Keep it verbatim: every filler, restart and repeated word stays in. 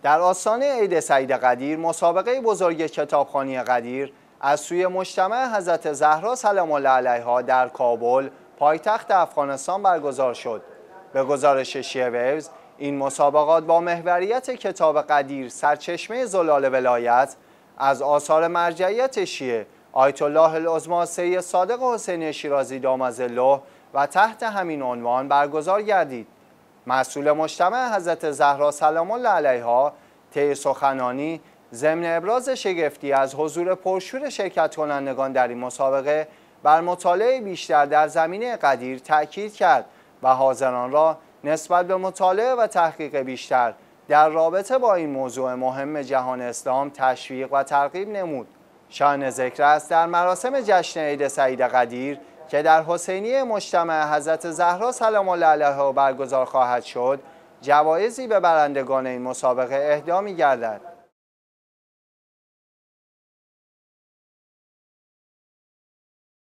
در آستانه عید سعید قدیر، مسابقه بزرگ کتابخوانی قدیر از سوی مجتمع حضرت زهرا سلام الله علیها در کابل، پایتخت افغانستان برگزار شد. به گزارش شیعه ویوز، این مسابقات با محوریت کتاب قدیر سرچشمه زلال ولایت از آثار مرجعیت شیعه آیت الله العظمی سید صادق حسینی شیرازی دام ظله و تحت همین عنوان برگزار گردید. مسئول مجتمع حضرت زهرا سلام الله علیها طی سخنانی ضمن ابراز شگفتی از حضور پرشور شرکت کنندگان در این مسابقه بر مطالعه بیشتر در زمینه قدیر تأکید کرد و حاضران را نسبت به مطالعه و تحقیق بیشتر در رابطه با این موضوع مهم جهان اسلام تشویق و ترغیب نمود. شأن ذکر است در مراسم جشن عید سعید قدیر که در حسینیه مجتمع حضرت زهرا سلام الله علیها برگزار خواهد شد، جوایزی به برندگان این مسابقه اهدا می‌گردد.